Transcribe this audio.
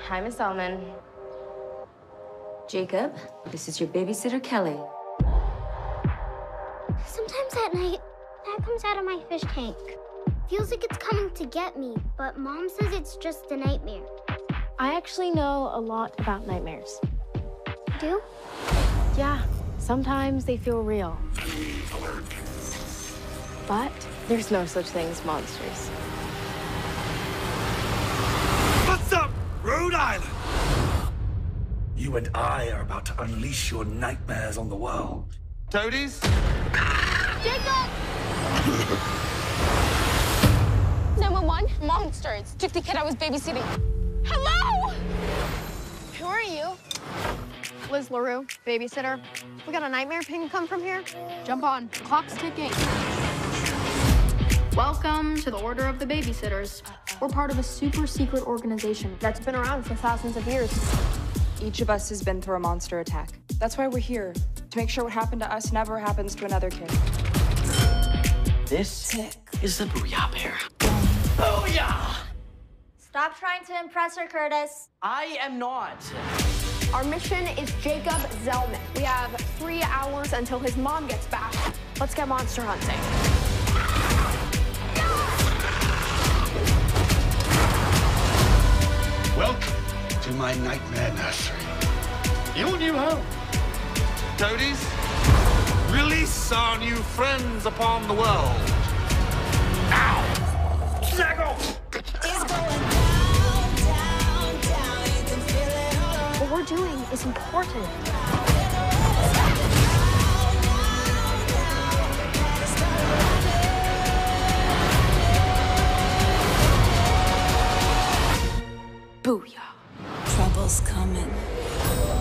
Hi, Miss Ullman. Jacob, this is your babysitter, Kelly. Sometimes at night, that comes out of my fish tank. Feels like it's coming to get me, but Mom says it's just a nightmare. I actually know a lot about nightmares. You do? Yeah, sometimes they feel real. But there's no such thing as monsters. What's up, Rhode Island? You and I are about to unleash your nightmares on the world. Toadies? Jacob! 911? Monsters. Took the kid I was babysitting. Hello? Who are you? Liz LaRue, babysitter. We got a nightmare ping come from here. Jump on. Clock's ticking. Welcome to the Order of the Babysitters. We're part of a super secret organization that's been around for thousands of years. Each of us has been through a monster attack. That's why we're here, to make sure what happened to us never happens to another kid. This is the Booyah Bear. Booyah! Stop trying to impress her, Curtis. I am not. Our mission is Jacob Zellman. We have 3 hours until his mom gets back. Let's get monster hunting. Welcome to my nightmare nursery. Your new home. Toadies, release our new friends upon the world. Ow! Snaggle! What we're doing is important. Booyah. Trouble's coming.